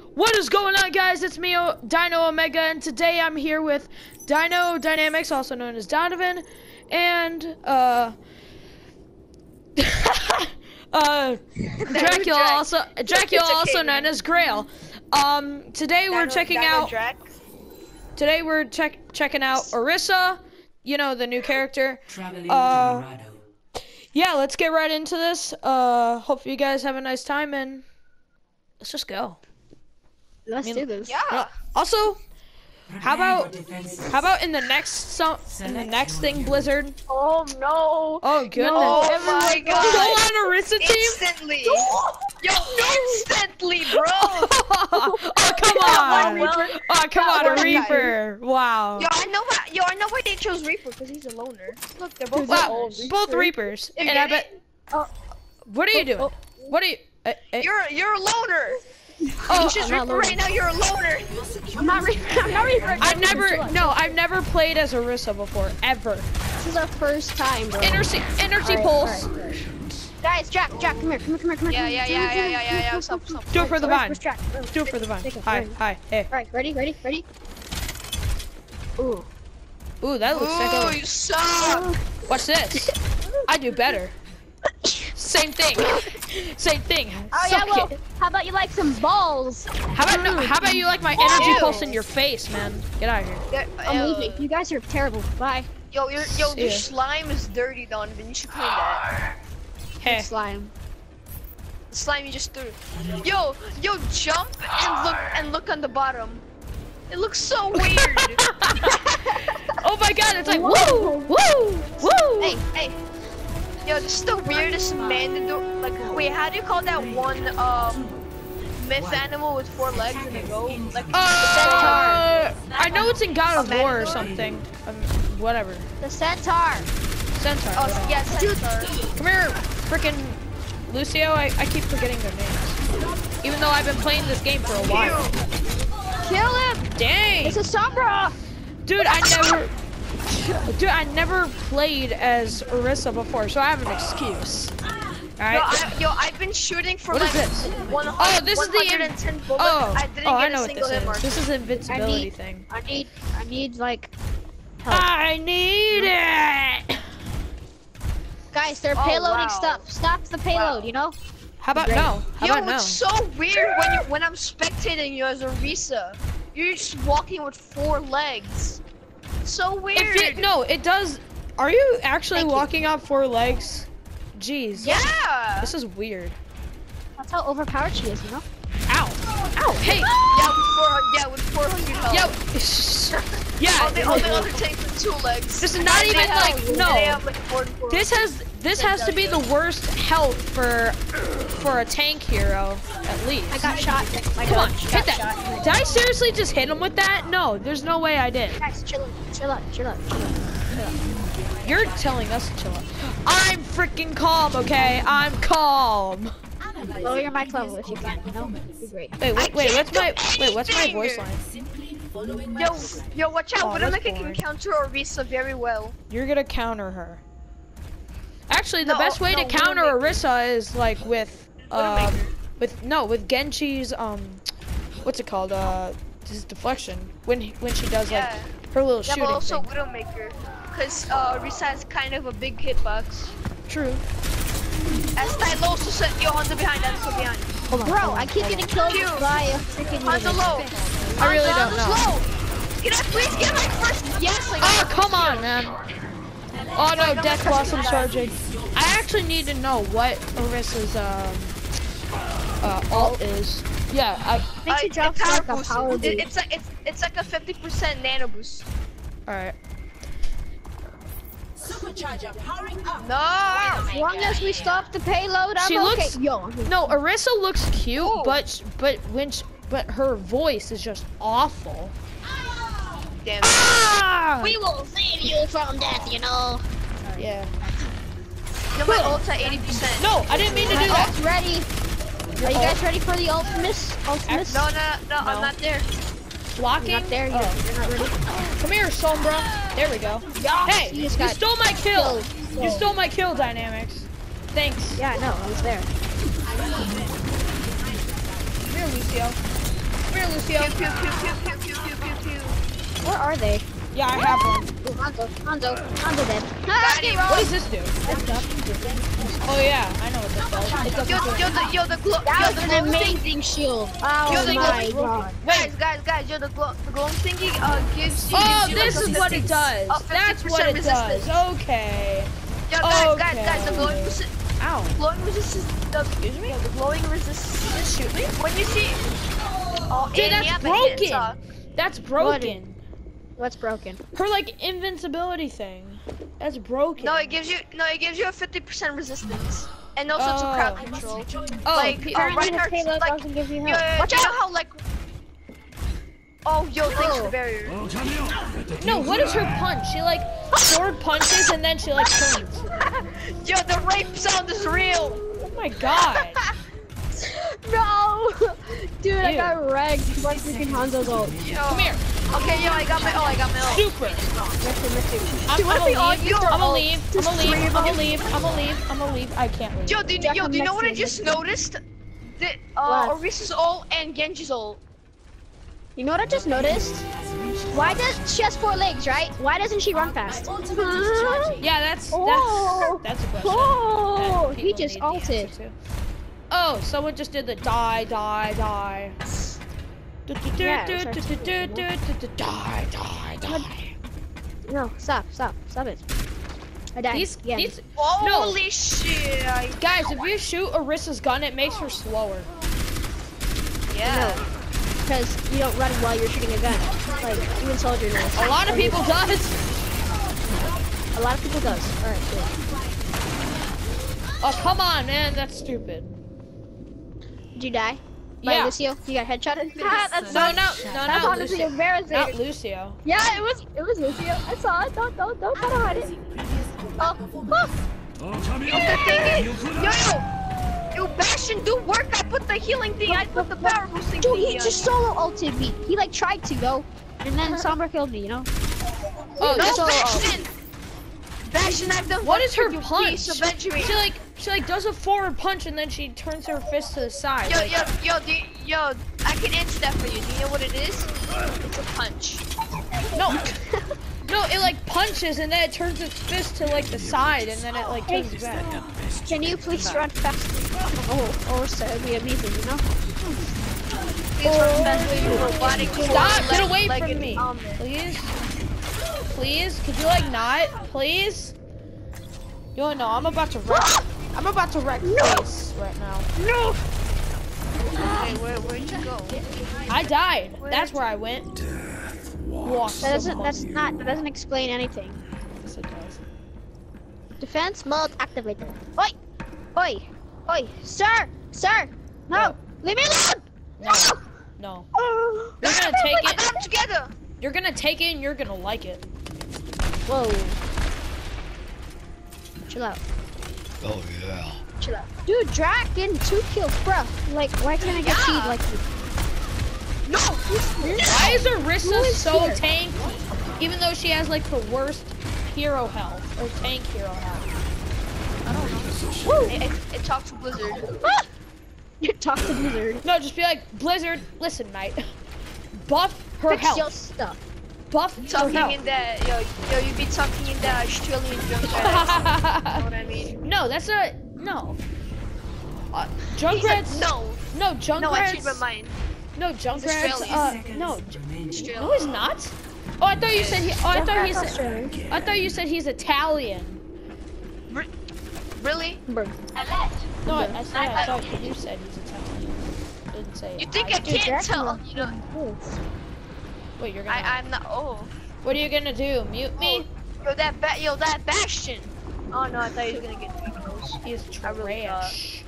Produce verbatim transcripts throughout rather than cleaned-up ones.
What is going on, guys? It's me, o Dino Omega, and today I'm here with Dino Dynamics, also known as Donovan, and uh, uh, Dracula, also Dracula, also known as Grail. Um, today we're checking out. Today we're check checking out Orisa, you know, the new character. Uh, yeah, let's get right into this. Uh, hope you guys have a nice time, and let's just go. Let's I mean, do this. Yeah. Also, how about how about in the next so in the next thing, Blizzard? Oh no! Oh goodness! No, Oh my god! Go on Orisa team! Instantly! Yo, instantly, bro! Oh come on! Oh come on, a Reaper! Wow! Yo, I know why. Yo, I know why they chose Reaper because he's a loner. Look, they're both Wow, old. both Reapers, You and get I bet. it? Oh. What are you doing? What are you? Uh, uh, You're you're a loner. oh, You just I'm not Reaper right now. You're a loner. I'm not Reaper. I'm not Reaper. I've never, no, I've never played as Orisa before, ever. This is our first time, bro. Energy, energy Alright, pulse. alright, alright. Guys, Jack, Jack, come here, come here, come here, come here. Yeah, yeah, yeah, yeah, yeah, yeah, yeah. What's up, what's up? Do it for the vine. Where's Jack? Do it for the vine. Take it, Hi, right. hi, hey. Alright, ready, ready, ready? Ooh. Ooh, that looks Ooh, sick. you suck. Watch this. I do better. Same thing. Same thing. Oh yeah, Suck well, it. how about you like some balls? How about no? How about you like my energy Ew. pulse in your face, man? Get out of here. Yeah, I'm uh, leaving. You guys are terrible. Bye. Yo, your yo, See your ya. slime is dirty, Donovan. You should clean that. Hey. Slime. The slime you just threw. Yo, yo, jump and look and look on the bottom. It looks so weird. Oh my God! It's like woo, woo, woo. Hey, hey. Yo, this is the weirdest mandatory. Like, wait, how do you call that one um myth animal with four legs and a goat? Like, Uh, I know it's in God of War or something. Um, whatever. The centaur. Centaur. oh, whatever. yeah, centaur. Come here, frickin' Lucio. I, I keep forgetting their names. Even though I've been playing this game for a while. Kill him. Dang. It's a Sombra. Dude, I never. Dude, I never played as Orisa before, so I have an excuse. Yo, Alright. I, yo, I've been shooting for What like is this? one Oh, hundred, this is the one hundred ten bullets. Oh, I didn't oh, get I a know what single this hit mark. is. This is the invincibility I need- thing. I need, I need like help. I need it. Guys, they're Oh, payloading wow. stuff. Stop the payload, Wow. you know? How about Great. no? How Yo, about no? it's so weird when you when I'm spectating you as Orisa. You're just walking with four legs. It's so weird. If it, no, it does. Are you actually Thank you. walking on four legs? Jeez. Yeah. This is weird. That's how overpowered she is, you know? Ow. Ow. Hey. Yeah, with four, yeah, with four hundred health. Yo. Yeah. All the, all the other tanks with two legs. This is not They even have- like They no. have like forty-four. This has this has to be the worst health for for a tank hero at least. I got shot. I Come got on, shot, hit that. shot. Did I seriously just hit him with that? No, there's no way I did. Guys, chill out, chill out, chill out, chill out. You're telling us to chill out. I'm freaking calm, okay? I'm calm. Lower your mic level if you can, you know? Be great. Wait, wait, I wait. can't What's my do wait? What's my anything. voice line? Yo, yo, watch out. Oh, But I'm that's like I can boring. counter Orisa very well. You're gonna counter her. Actually, the No, best way no, to counter Widowmaker. Orisa is like with um Widowmaker. with no with Genji's um what's it called uh this deflection when he, when she does Yeah. like her little Yeah, shooting but also thing. Widowmaker. Because uh, Orisa has kind of a big hitbox. True. As Stylo also said, yo, Hanzo behind, Hanzo behind. Hold on. Bro, hold on, I keep hold on. getting killed Cute. by a freaking Hanzo unit. low. I really Hanzo, don't know. Hanzo's low. Can I please get my first? Yes, like. Oh, come on, man. Oh no, Death Blossom charging. I actually need to know what Orisa's um uh alt is. Yeah, I Makes you drop Uh, power like a boost. power It- boost. it's like it's it's like a fifty percent nano boost. alright. No. As long as we stop the payload, I'm She okay. looks- Yo, No, Orisa looks cute, Ooh. but but when she, but her voice is just awful. Damn. Ah! we will save you from death, you know. Yeah. No, my ult's at eighty percent. No, I didn't mean to My do that. ult's ready. Are you guys ready for the ultimus? Ultimus? No, no, no, No. I'm not there. Blocking. You're not there. You're, Oh. you're not ready. Come here, Sombra. There we go. Hey, you you just got stole my kill. killed. You stole my kill, Dynamics. Thanks. Yeah, no, I was there. Come here, Lucio. Lucio. Pew, pew, pew, pew, pew, pew, pew, pew, pew. Where are they? Yeah, I have one. Ooh, Hanzo, Hanzo, Hanzo dead. Got him. What does this do? That's up. Oh yeah, I know what this does. It doesn't Yo, do yo, anything. the, yo, the glow, That yo, was the an glowing thing. amazing shield. Oh Yo, the my glowing- god. Guys, guys, guys, yo, the, glow, the glowing thingy uh, gives you. Oh, gives you, this like, is what it does. Uh, That's what it resistance. does. Okay. Yo, guys, Okay. guys, guys, the glowing resistance. Ow. Glowing resistance. The, Excuse me? The glowing resistance. Just shoot me. When you see. Oh, Dude, and that's yeah, but it's, broken. uh, That's broken. What's broken? Her like invincibility thing. That's broken. No, it gives you no, it gives you a fifty percent resistance, and also it's a crowd Oh. control. Oh, like, pe- uh, Apparently his Reinhardt's, payload like, doesn't give you yo, health. yo, Watch you know out! how like. Oh, yo, thanks for the Oh. barrier. No, what is her punch? She like sword punches and then she like turns. Yo, the rape sound is real. Oh my god. No! Dude, I Ew. got wrecked by freaking Hanzo's ult. Yo. Come here. Okay, yo, I got my. Oh, I got my. ult. Super. Missy, missy. I'm Dude, what if gonna we all leave. used our I'm gonna ult? leave. I'm Just gonna three leave. of I'm gonna us? leave. I'm gonna leave. I'm gonna leave. I can't leave. Yo, did Jack, yo, I'm do you know next what to I you, just next to noticed? That uh, What? Orisa's ult and Genji's ult. You know what I just noticed? Why does she has four legs, right? Why doesn't she run fast? Yeah, that's Oh. that's that's a question. Oh, that he people just need the answer ulted. to. Oh, someone just did the die, die, die. Do, do, do, Yeah, do, it's do, our do, team, do, you do, do, do, die, die, die. No, stop, stop, stop it. I died. These, yeah. these, Holy shit! I, guys, if you shoot Orisa's gun, it makes her slower. yeah. Because you don't run while you're shooting a gun. Like, even Soldier knows. A lot of people does. A lot of people does. Alright, cool. Oh, come on, man, that's stupid. Did you die? By Yeah. Lucio? You got headshotted? Ah, that's No, no, no, That's not honestly Lucio. embarrassing. Not Lucio. Yeah, it was it was Lucio. I saw it. Don't don't don't try to hide it. Oh, oh. Yo, the thing is, yo, yo, yo, Bastion, do work. I put the healing thing. I put the power boosting Dude, thing. he just solo ulted me. He like tried to though, and then Sombra killed me. You know? Oh, No, that's solo ult. Bastion. Bastion, I've done. What is her you punch? Please avenge me. She like, she like does a forward punch and then she turns her fist to the side. Yo, like- yo, yo, do you, yo, I can answer that for you. Do you know what it is? It's a punch. No, no, it like punches and then it turns its fist to like the side and then it like turns back. Can you please run faster? Oh, or so it'd be amazing, you know? Please run fast with your robotic Stop! Get leg- away legged from me, armor. please. Please, could you like not, please? Yo, no, I'm about to wreck. I'm about to wreck face right now. No! Hey, where, where'd you go? I died. That's where I went. Walked That doesn't. some That's monkey. not. That doesn't explain anything. Yes, it does. Defense mode activated. Oi! Oi! Oi! Sir! Sir! No! What? Leave me alone! No, no. Oh. You're gonna take I it. got them together. You're gonna take it and you're gonna like it. Whoa. Chill out. Oh yeah. Chill out. Dude, Draken, two kills, bruh. Like, why can't I get Yeah. feed like you? No. Why is Orisa Who is so here? tanky? Even though she has like the worst hero health or tank hero health. I don't know. Woo! It, it, it talks to Blizzard. Ah! You talk to Blizzard. No, just be like, Blizzard, listen, mate. Buff her Fix your health. stuff. Buff her Talking health. in that, yo, yo, you be talking in that Australian Junkrat. You know what I mean? No, that's a no. Uh, He said Junkrat's no. no Junkrat's No, I changed my mind. no Junkrat's uh Australian. no Australian. no he's not. Oh, I thought you said he. Oh, I thought you Junkrat's said. Australian. I thought you said he's Italian. Really? Bro. No, I, I said I thought you said he's Italian. Didn't say. You think I Italian. can't Draken tell? will- You know, Wait, you're gonna. I, I'm not. Oh. What are you gonna do? Mute me? Yo, that ba yo, that Bastion. Oh no, I thought he was gonna get three kills. He's I really thought. trash.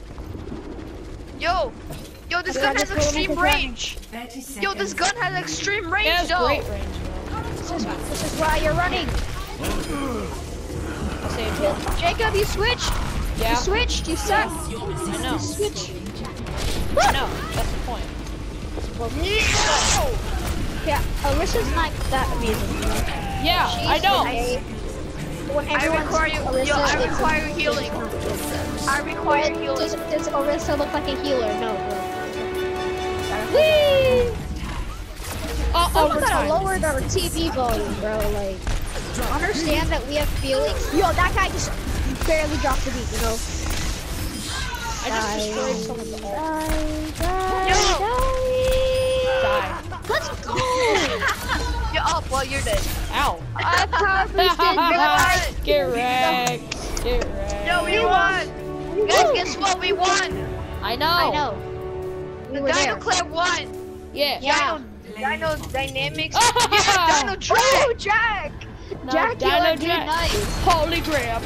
Yo, yo, this Yeah, gun has just roll extreme into ground. range. Yo, this gun has extreme range, He has though. great range, though. This is, this is why you're running. I saved him. Jacob, you switched. Yeah, You switched. You suck. I know. Switch. I know. That's the point. No! Yeah, Orisa's not that amazing. Yeah, I know. I, when I everyone's require you. Orisa, Yo, I it's- require healing. I require Does, healing. does Orisa look like a healer? No. Bro. Whee! all the gotta time. lower our T V volume, bro. Like, understand that we have feelings. Yo, that guy just barely dropped the beat, you know. I just destroyed someone's ult. Die, Yo! die, Die. Let's go! You're up while you're dead. Ow. I power boosted. Get wrecked. Get wrecked. Yo, we won. Guys, guess what? We won. I know. I know. We The were Dino there. Claire won. Yeah. Yeah. Dino, Dino Dynamics. Yeah, Dino Drag. Oh, Jack! No, Jack, you Dino are good Jack. night. Holy crap.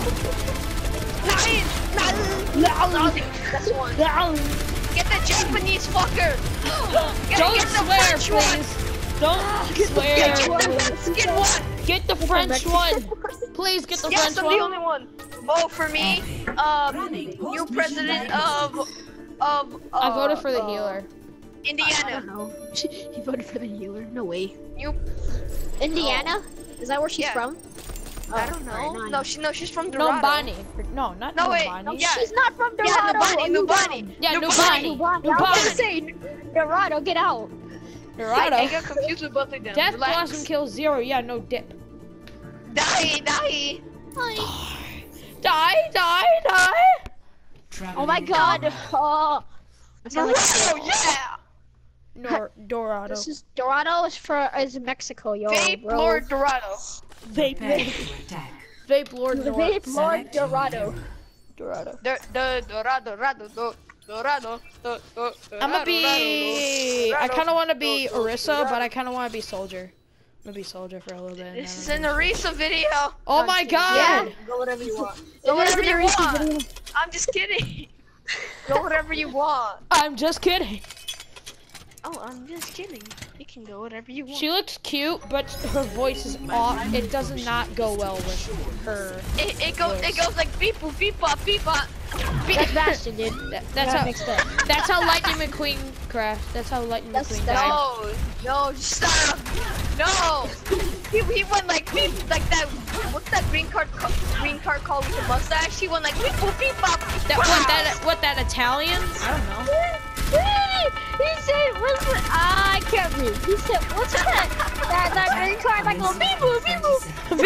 Nine. That's one. Get the Japanese fucker. Get, Don't get the swear, French please. one. Don't Get swear. the Mexican one. Get the French one. Please get the Yes, French I'm one. the only one. Vote for me. Um, new president of of. Uh, I voted for the uh, healer. I don't Indiana. know. He voted for the healer. No way. New. Indiana? Is that where she's Yeah. from? I don't know. alright, No, she no, she's from No, Dorado. Bonnie. No, not No, wait, Bonnie. no, yeah. She's not from Yeah, Dorado. Nubani, Nubani. Yeah, Nubani. Nubani. Nubani. I was gonna say Dorado. Get out. I, Dorado. I got confused with both of them. Death Relax. Blossom kills zero. Yeah, no dip. Die, die. Die, die, die. Oh my God. Oh. I sound like a Dorado, girl. yeah. Nor Dorado. This is Dorado is for is Mexico, yo. Vape bro. Lord Dorado. Vape. Vape Lord The Dorado. Vape Lord Dorado. Dorado. The the Dorado, Dorado, do- Dorado. do- do- I'm gonna be. Dorado, I kind of want to be Dorado, Orisa, Dorado. but I kind of want to be Soldier. I'm gonna be Soldier for a little bit. and This is then- an Orisa video. Oh my God! Go whatever you want. It Go is whatever an you Orisa want. video. I'm just kidding. Go whatever you want. I'm just kidding. Oh, I'm just kidding. You can go whatever you want. She looks cute, but her voice is off. It does not go well with her. It, it goes it goes like beep boop beep bop beep bop. Beep. That's Bastion, dude. That, that's Yeah, how. mixed up. That's how Lightning McQueen crashed. That's how Lightning That's- McQueen that's- died. No, no, stop. No. He, he went like beep like that. What's that green card ca- green card called with the mustache? He went like beep boop beep bop. That what that what that Italian? I don't know. He said, what's the, ah, I can't read. He said, what's that? That, that green card, like, go beep boop, beep boop.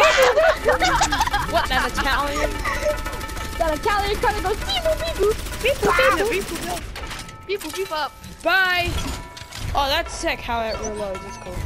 What that Italian? That Italian card that goes beep boop, beep boop, beep boop, beep boop. Beep boop beep boop beep up. Bye. Oh, that's sick. How it reloads. It's cool.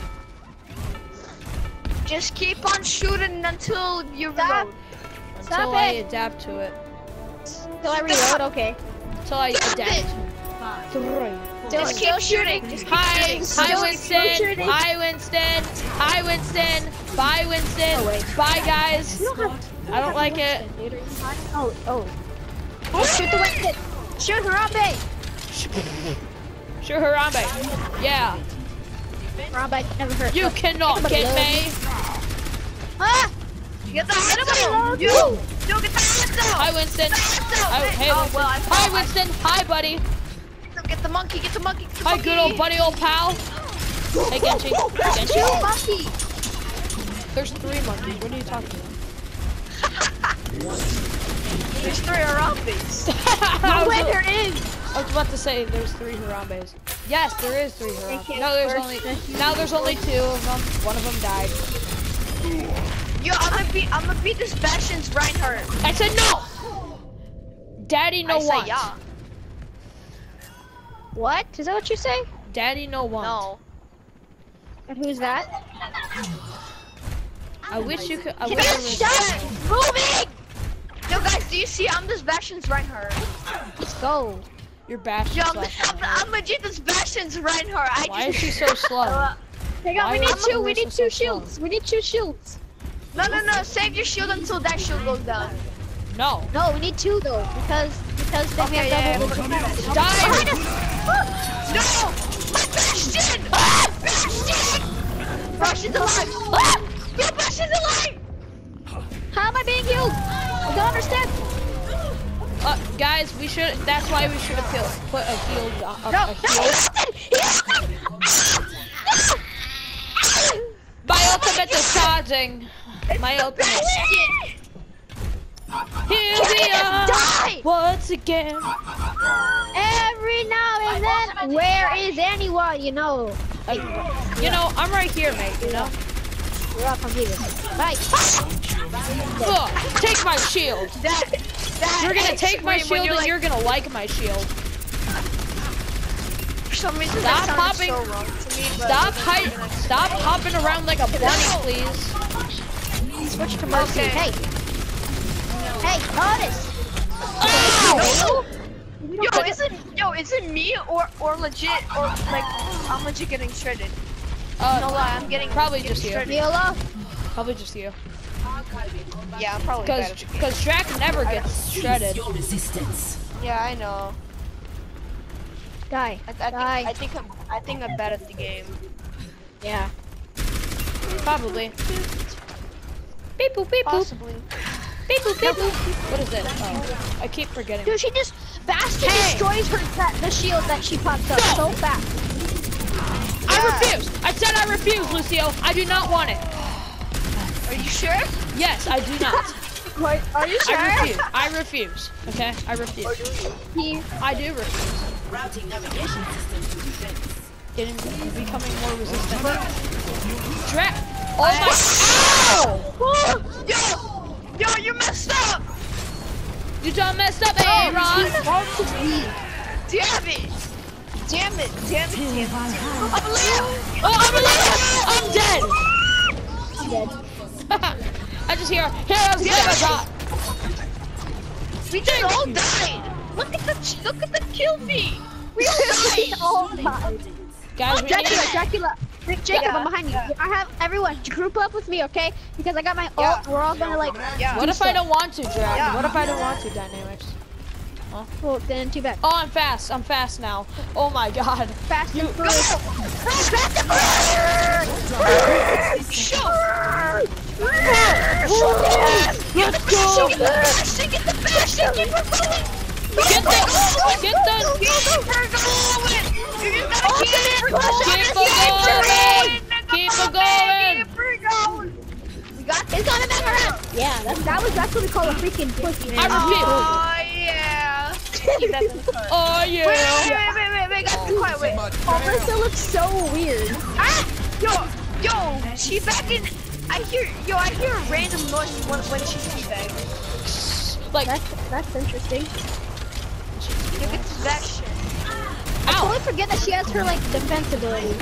Just keep on shooting until you Stop. reload. Until Stop I it. adapt to it. Till I reload, okay. Until I Stop adapt. it. Three. Just keep shooting. Just keep Hi, shooting. hi Still Winston. shooting. Hi Winston. Hi Winston. Bye Winston. Oh, wait. Bye guys. You don't have I don't like it. Oh, oh. Oh, shoot the Winston. Shoot Harambe. Sure Harambe. Yeah. Harambe never hurt. You cannot Everybody get loves me. Ah! Get the Everybody hustle. loves You. you. You get the hustle. Hi Winston. Hi, hey Oh, Winston. well, I Hi thought I- Winston. Hi buddy. Get the monkey. Get the monkey. Get the Hi monkey. good old buddy old pal. Hey Genchi. Genchi. Monkey. There's three monkeys. What are you talking about? There's three Harambes. I, No was, way there is. I was about to say there's three Harambes. Yes, there is three Harambes. can't No, there's work. only now there's only two of them. One of them died. Yo, I'm gonna beat. I'm gonna beat this Bastion's Reinhardt. I said no. Daddy no I say want. yeah. What? Is that what you say? Daddy no want. No. And who's that? I wish you could. I Can wish you I was- stop moving? Yo, guys, do you see? I'm this Bastion's Reinhardt. Let's go. You're Bastion. Yo, I'm, slash I'm, Reinhardt. I'm legit this Bastion's Reinhardt. I Why is just. she so slow? Uh, Hang on, Why we need is two. We need Marissa two so slow? shields. We need two shields. no, no, no. Save your shield until that shield goes down. No. No, we need two though, because because then we Okay, have yeah, double yeah, the yeah. Die. No! My Bastion! Ah! Bastion! Bastion's alive! Ah! Yo, Bastion's alive! How am I being healed? I don't understand. Uh, guys, we should. That's why we should have killed, put a healed. Uh, a, No, a no, healed. he ulted! He ulted! My ultimate is charging. My ultimate. Bastion! Here Get we him! are Die! once again. Every now and then, where is anyone? You know. I, you know, I'm right here, mate. You know. You're up, I'm leaving. Right. Ugh, take my shield. That, that You're gonna take my shield and like, you're gonna like my shield. For some reason, Stop that hopping. so wrong to me, but Stop hi Stop hopping around like a bunny, please. Switch to Mercy. Okay. Hey. Hey, Otis. Oh! Yo, is it yo, is it me or or legit or like I'm legit getting shredded? Uh, No lie, I'm getting probably getting just you. shredded. Viola. Probably just you. Yeah, I'm probably Cause, better. cause Drac never gets shredded. Yeah, I know. Die. I, I think Die. I think I'm I think I'm bad at the game. Yeah. Probably. Beep boop beep boop. Possibly. Beep boop beep boop. What is it? Oh, I keep forgetting. Dude, she just Bastion Hey. destroys her that, the shield that she pops up No. so fast. I refuse. I said I refuse, Lucio. I do not want it. Are you sure? Yes, I do not. What? Are you sure? I refuse. I refuse. Okay, I refuse. He, I do refuse. Routing navigation system to defense. Getting becoming more resistant. Drac. Oh my. Ow! Yo, yo, you messed up. You done messed up, Aaron. Damn it. Damn it. Damn it. Damn it. I'm alive. Oh, I'm alive. I'm dead. dead. I just hear heroes never die. We just all died. Look at the look at the kill feed. We all died. Oh my. Guys, we Dracula, need. Dracula. Jacob, Yeah, I'm behind you. yeah. I have everyone group up with me, okay? Because I got my Yeah. ult. We're all gonna like. Yeah. What if I don't want to, Drac? Yeah. What if I don't want to, Dynamics? Well, then too bad. Oh, I'm fast. I'm fast now. Oh my god. Fast and Go. furious. Let's go. Get the bastion. Get the bastion. Keep it going. Get the. Get the. Keep it going. You just gotta keep it Keep it going. Keep it going. We got It's gonna back around. Yeah, that, that was that's what we call a freaking pussy. I refuse. Oh yeah. Keep that in the car. Oh Wait, yeah. wait, wait, wait, wait, wait, guys, be quiet, wait. Marissa looks so weird. Ah! Yo, yo, she back in. I hear, yo, I hear a random noise when, when she's teabagging. Like, That's that's interesting. Yo, get to that shit. I ow. totally forget that she has her like defense ability.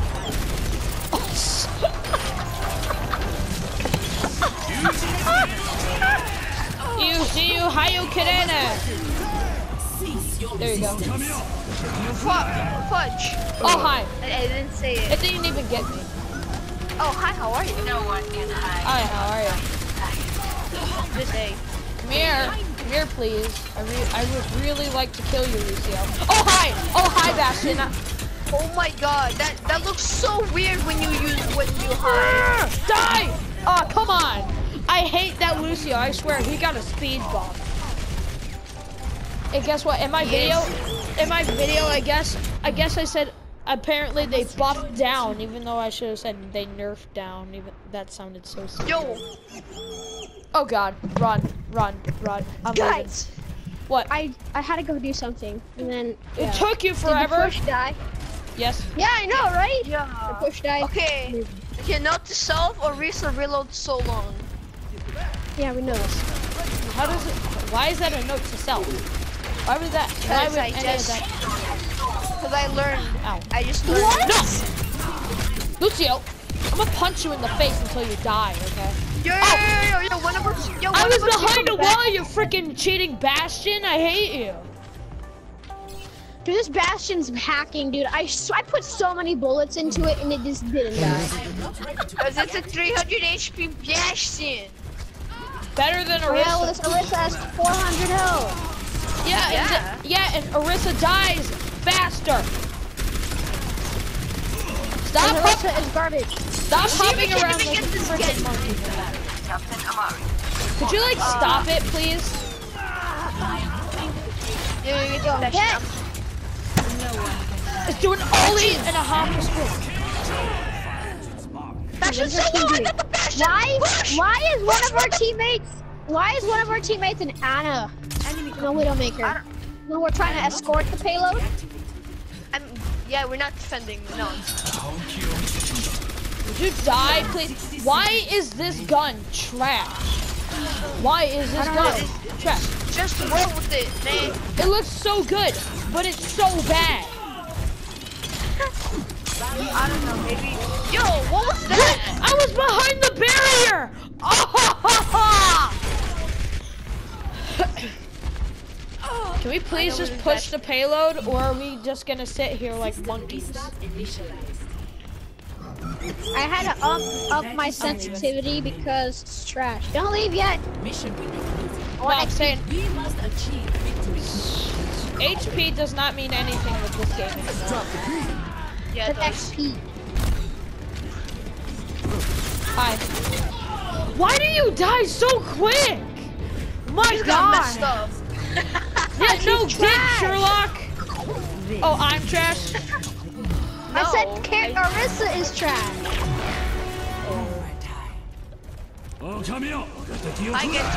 You see you Hayu Kirene. There you go. Fuck, fudge. Oh hi. I, I didn't say It it. didn't even get me. Oh, hi, how are you? No one can hide. Hi, how are you? Good day. Come here. Come here, please. I re I would really like to kill you, Lucio. Oh hi. Oh hi, Bastion. Oh my god, that that looks so weird when you use when you hide. Die! Oh, come on! I hate that Lucio, I swear, he got a speed bump. And guess what, in my video, in my video, I guess, I guess I said, apparently they buffed down, even though I should have said they nerfed down, even, that sounded so stupid. Yo, Oh god, run, run, run, I'm Guys, leaving. What? I I had to go do something, and then It yeah. took you Did the forever? push die? Yes. Yeah, I know, right? The yeah. push died. Okay, okay, note to self, Orisa reload so long. Yeah, we know. How does it, why is that a note to self? Why would that, why Because would I any just, of that, because I learned, ow. I just learned. No! Lucio, I'm gonna punch you in the face until you die, okay? Yo, yo, yo, yo, yo, one of us, yo, I one was of us behind go a back. wall, you freaking cheating Bastion! I hate you! Dude, this Bastion's hacking, dude. I s- I put so many bullets into it, and it just didn't die. Because it's a three hundred H P Bastion. Better than Oh, yeah, well, Orisa. this Orisa has four hundred health. Yeah, Yeah. And the- yeah, and Orisa dies faster! Stop, And hop- Orisa is garbage. stop See, hopping we can't around even like get this freaking kid. monkey. Captain Amari. Could you like stop it, please? Yo, yo, yo, that Okay. shit. It's doing ollie and a hop to sprint. Bastion's so low, I got the Bastion. Why? Push. Why is one of our teammates? Why is one of our teammates an Anna? No Widowmaker. When we're trying to escort the payload. I'm, Yeah, we're not defending. No. Would you die, please? Why is this gun trash? Why is this gun trash? Just roll with it, man. It looks so good, but it's so bad. I don't know, maybe. Yo, what was that? I was behind the barrier. Oh, can we please just push the payload, or are we just gonna sit here like monkeys? I had to up up my sensitivity because it's trash. Don't leave yet. Mission window. No, I'm saying We must achieve victory. H P does not mean anything with this game anymore. Yeah, It's X P. Hi. Why do you die so quick? My you got messed God. up. Yeah, no He's dick, trash. Sherlock. Oh, I'm trash. I No, said Car- I- Orisa is trash. I get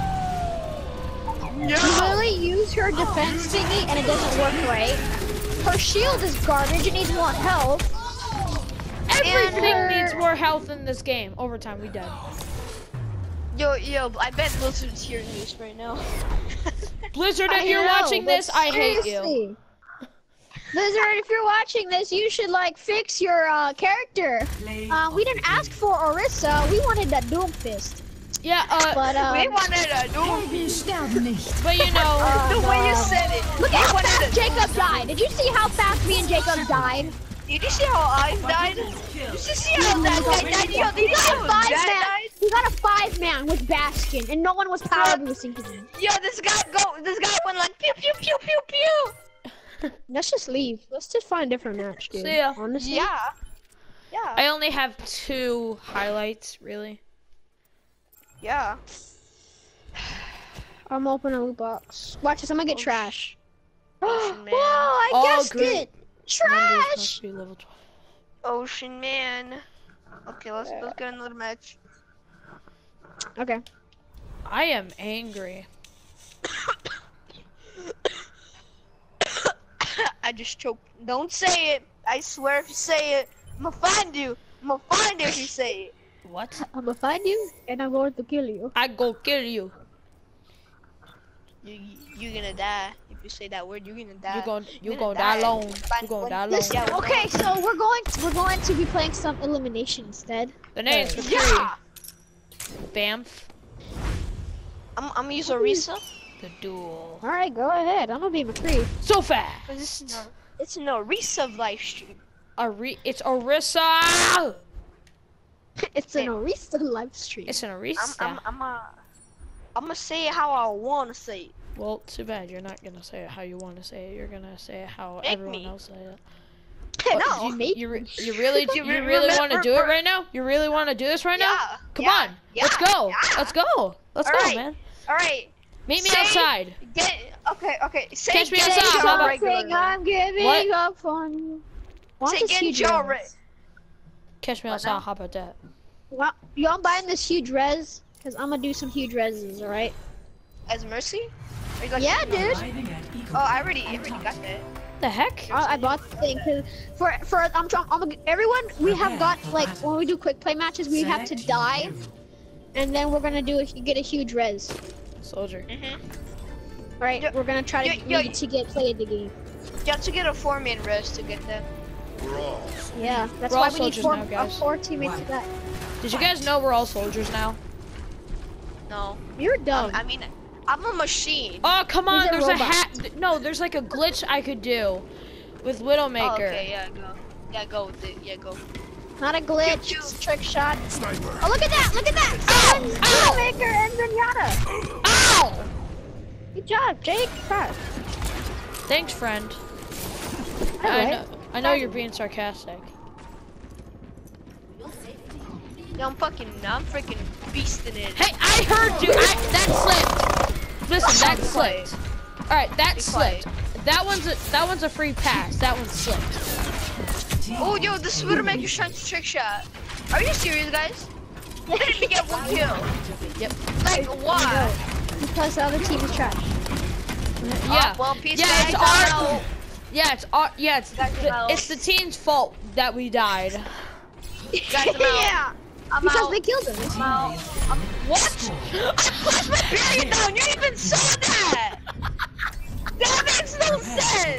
you. You literally use her defense thingy and it doesn't work right. Her shield is garbage, it needs more health. Everything And her- needs more health in this game. Overtime, we dead. Yo, yo, I bet Blizzard's hearing this right now. Blizzard, I if you're know, watching but this, I hate you. seriously. Blizzard, if you're watching this, you should like fix your uh, character. Uh, we didn't ask for Orisa, we wanted that Doomfist. Yeah, uh, But uh, We wanted a doom. but you know, The way you said it. look at how wanted fast a- Jacob died. Did you see how fast me and Jacob died? Did you see how I died? Did you see how that guy died? Yo, did We you see got a how five Jack man. died? We got a five man with Bastion, and no one was power boosting him. Yo, this guy go. This guy went like pew pew pew pew pew. Let's just leave. Let's just find a different match, dude. See ya. Honestly. Yeah. Yeah. I only have two highlights, really. Yeah. I'm opening a loot box. Watch this. I'm gonna get trash. Ocean Whoa! man. I Oh, guessed great. it. Numbers Trash. must be level twelve. Ocean man. Okay, let's let's get another match. Okay. I am angry. I just choked. Don't say it. I swear if you say it, I'm gonna find you. I'm gonna find you if you say it. What? I'm gonna find you, and I'm going to kill you. I go kill you. You you're gonna die if you say that word. You're gonna die. You gon' you You're gonna gonna die die. alone. You Find- gonna when die alone. this- yeah, we're Okay, so we're going. We're going to be playing some elimination instead. The name's for Yeah. Bamf. I'm I'm gonna use Orisa. The duel. All right, go ahead. I'm gonna be McCree. So fast. Cause this is no, it's an Orisa live stream. Ari it's Orisa. It's an Orisa live stream. It's an I'm Orisa. I'm I'm a, I'm gonna say it how I wanna say it. Well, too bad you're not gonna say it how you want to say it. You're gonna say it how Make everyone me. else say it. no. You, you, re- you really, you, You re- really want to remember- do it right now? You really want to do this right now? Yeah, Come yeah, on, let's yeah, go. yeah. Let's go. Let's All go, right. man. All right. Meet me Say- outside. Get okay okay. Say Catch me get outside, Joe how about- regular. I'm giving What? up on you. Want Say this get huge Joe res? re- Catch me What outside. now? How about that? Well, you all buying this huge res? Cause I'm gonna do some huge reses, all right? as Mercy? Or you like- Yeah, dude. Oh, I already I already got that. The heck? I, I bought the thing cause for for I'm trying. I'm gonna, everyone we have got like when we do quick play matches we have to die, and then we're gonna do a, get a huge res. Soldier. Mhm. All right, Yo- we're gonna try to yo- yo- need to get played the game. You have to get a four man res to get that. Yeah, that's We're why all we need soldiers four, now, uh, guys. four teammates to that. Did you guys know we're all soldiers now? No. You're dumb. I mean, I'm a machine. Oh, come on. He's a There's a robot. hat. No, there's like a glitch I could do with Widowmaker. Oh, okay, yeah, go. Yeah, go with it. Yeah, go. Not a glitch, Pew, it's pew. a trick shot. Oh, look at that! Look at that! Ow! Someone's Ow! Widowmaker and Zenyatta! Ow! Good job, Jake. Proud. Thanks, friend. I Alright. know, I know you're being sarcastic. Yeah, I'm fucking, I'm freaking beasting it. Hey, I heard you. I, that slipped. Listen, that Be quiet. slipped. All right, that Be quiet. slipped. That one's a that one's a free pass. That one slipped. Oh, yo, this Widowmaker's trying to trick shot. Are you serious, guys? Why did we get one kill? Yep. Like, why? Because the other team is trash. Yeah. Oh, well, peace yeah, guys, it's I our. don't know. Yeah, it's uh, yeah, it's Guys, the, I'm it's the team's fault that we died. Guys, I'm out. Yeah. I'm Because out. we killed him. I'm out. I'm, what? I put my berry down. You even saw that. That makes no sense.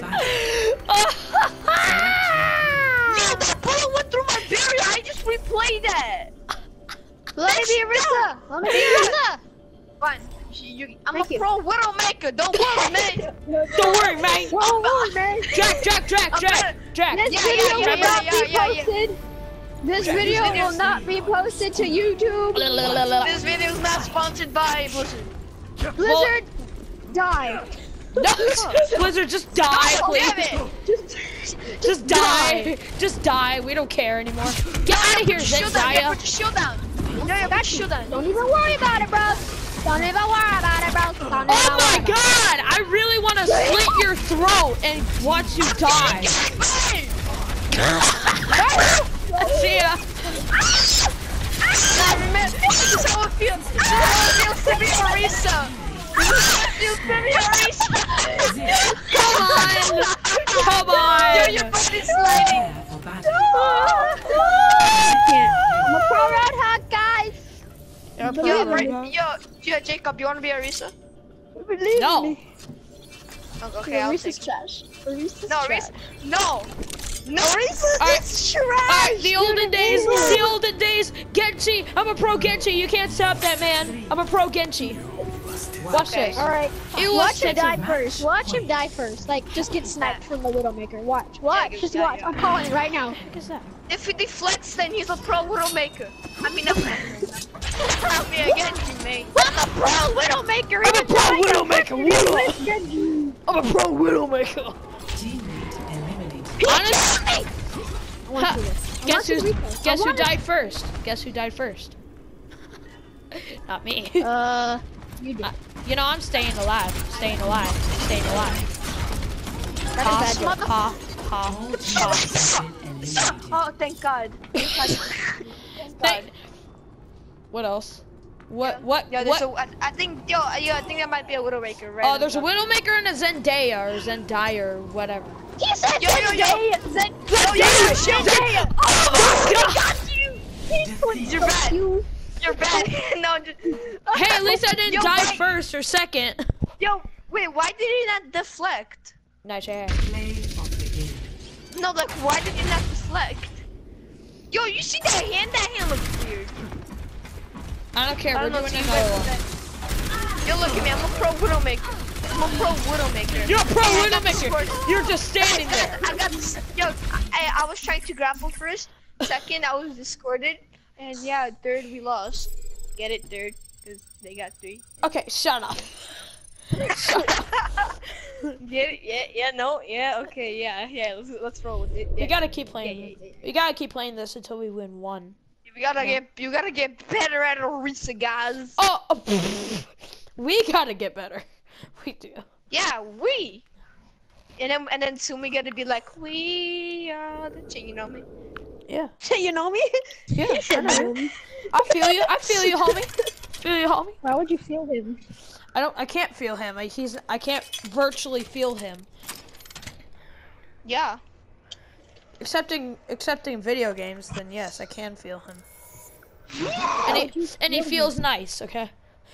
Yeah, that bullet went through my berry. I just replayed that. Let me be Arissa. Let me be Arissa. Fine. You, you, I'm Thank a you. pro Widowmaker. Don't worry, man. Don't worry, mate. Whoa, whoa, man. Jack, Jack, Jack, I'm Jack, gonna- Jack. This Yeah, video yeah, will yeah, not yeah, be yeah, yeah. posted. This Jack, video this will video's- not be posted to YouTube. This video is not sponsored by Blizzard. Blizzard, die. No, Blizzard, just die, Oh, please. damn it. Just, Just die. Just die. We don't care anymore. Get out of here, Put your shield down. Yeah, Zendaya. put your shield down. Yeah, yeah, put your shield down. don't even worry about it, bro. Don't even worry about it, bro. Don't even Oh my worry about it. god! I really want to slit your throat and watch you die. See ya. I remember, this is how it feels. This is how it feels to be Arisa. This is how it feels to be Arisa. Come on. Come Yo, on. your butt is sliding. Prepare for battle. I can't. I'm a pro roadhog, guys. You're a pro Yo, roadhog. bro, yo, yo, Jacob, you wanna be Arisa? Believe No. me. Okay, okay, I'll Arisa's take it. trash. Arisa's No, trash. Arisa. No. No, Arisa. Alright. It's trash. Alright, the olden days, the olden days, Genji, I'm a pro Genji, you can't stop that man. I'm a pro Genji. Watch Okay. this. All right. It Watch was him die Genji. first. Watch him die first. Like, just get sniped from the Widowmaker. Watch. Watch. Yeah, Just yeah, watch. yeah. I'm calling it right now. What is that? If he deflects, then he's a pro Widowmaker. I mean, I'm proud me against you, mate. I'm a pro Widowmaker. I'm a even pro though I got Widowmaker, freaking Widow. English Genji. I'm a pro Widowmaker. Teammate eliminated. Honest, I want Ha. to do this. I guess want who? to replay. Guess I who want died first? Guess who died first? Not me. it. Uh, you did. Uh, you know, I'm staying alive. Staying alive. Staying alive. Ha, That's a bad joke. ha, ha, ha. Eliminated. Oh, thank God. Thank God. Th- What else? What? What? Yo, there's what? a, I, I think, yo, yo, I think that might be a Widowmaker, right? Oh, there's a Widowmaker and a Zendaya or Zendaya or whatever. He said Yo, yo, yo. Zendaya. Zen- Yo, yo, yo, Zendaya. Oh my god! Got you. You're bad. You. You're bad. No, just. Hey, at least I didn't Yo, die wait. first or second. Yo, wait, why did he not deflect? Nice hair. Play of the game. No, like, why did he not deflect? Yo, you see that hand? That hand looks weird. I don't care. I We're don't know doing if you another guys one. that. Yo, look at me. I'm a pro Widowmaker. I'm a pro Widowmaker. You're a pro And I got this Widowmaker. score- You're just standing there. I got this. Yo, I, I was trying to grapple first. Second, I was discorded. And yeah, third, we lost. Get it, third? Because they got three. Okay, shut up. Shut up. Get it? Yeah, yeah, no, yeah, okay, yeah, yeah, let's, let's roll with it. We Yeah. gotta keep playing. Yeah, yeah, yeah, We gotta keep playing this until we win one. We gotta get, you gotta get better at Arisa, guys. Oh, oh, pfft. We gotta get better. We do. Yeah, we. And then, and then soon we gotta be like, we are the ch- you know me? Yeah. You know me? Yeah. I know him. I feel you. I feel you, homie. Feel you, homie. Why would you feel him? I don't. I can't feel him. I, he's. I can't virtually feel him. Yeah. Excepting, excepting video games, then yes, I can feel him. And he, and he feels nice. Okay.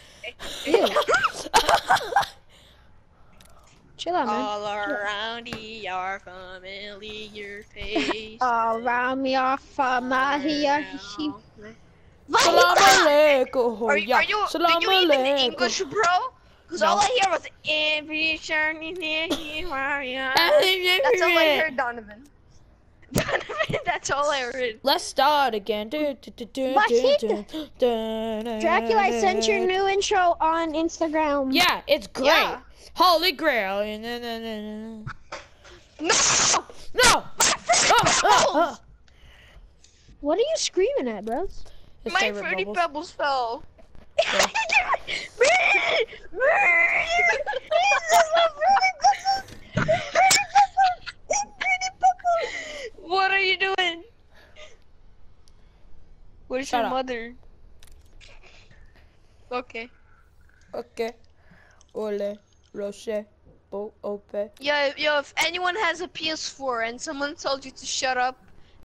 Chill out, man. All around your familiar face. All around me are familiar. Salam alaikum. Are, you- Yeah. are you, Salam do you even alaikum. English, bro? Cause No. all I hear was every journey near you are young. That's all I heard, Donovan. Donovan, that's all I heard. Let's start again. Du, du, du, du, But du, he- du, du, du, Dracula, I sent your new intro on Instagram. Yeah, it's great. Yeah. Holy Grail. No, no, no, no. No! No! Oh, oh, oh. What are you screaming at, bros? His My favorite fruity bubbles. pebbles fell. What are you doing? Where's Shut your up. mother? Okay. Okay. Ole. Roche. Bo Ope. Yeah, yo, if anyone has a P S four and someone told you to shut up,